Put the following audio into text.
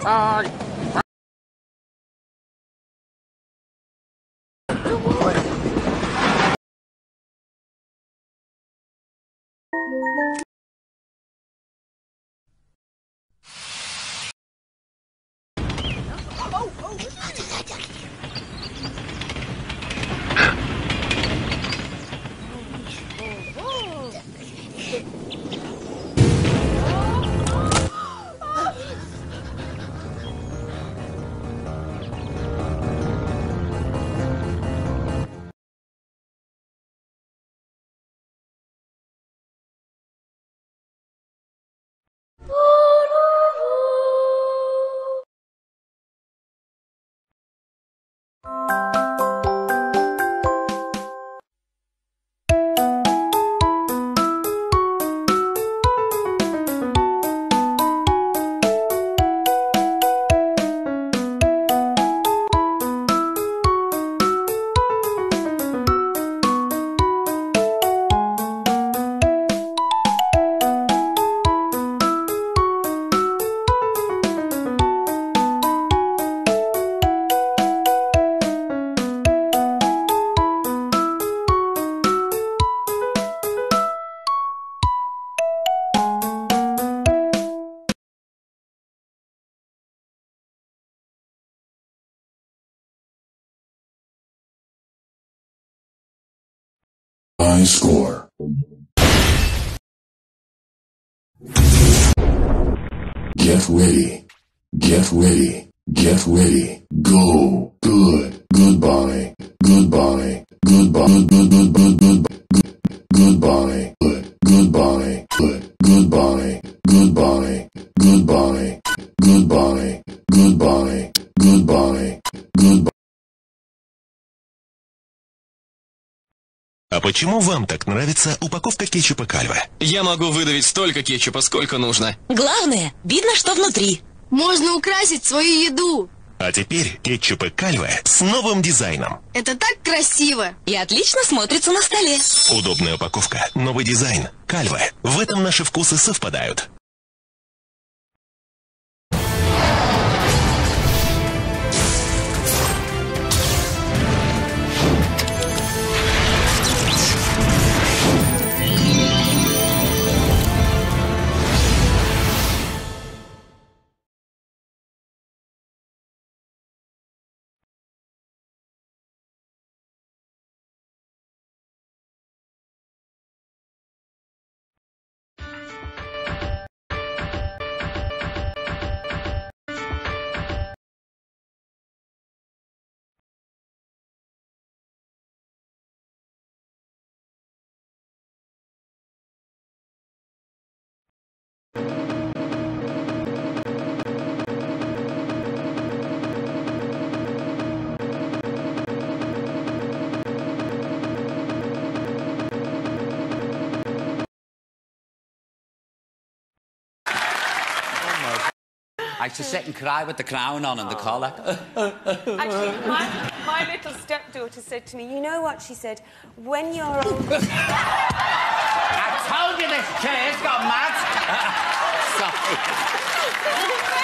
High score. Get ready. Get ready. Get ready. Go. Good. Goodbye. Goodbye. Goodbye. Goodbye. Good. Goodbye. Good. Goodbye. Goodbye. Goodbye. Goodbye. Goodbye. Goodbye. Goodbye. А почему вам так нравится упаковка кетчупа Кальва? Я могу выдавить столько кетчупа, сколько нужно. Главное, видно, что внутри. Можно украсить свою еду. А теперь кетчупы Кальва с новым дизайном. Это так красиво. И отлично смотрится на столе. Удобная упаковка, новый дизайн. Кальва. В этом наши вкусы совпадают. I used to sit and cry with the crown on and the collar. Actually, my little stepdaughter said to me, you know what, she said, when you're old... I told you this chair's got mad. Sorry.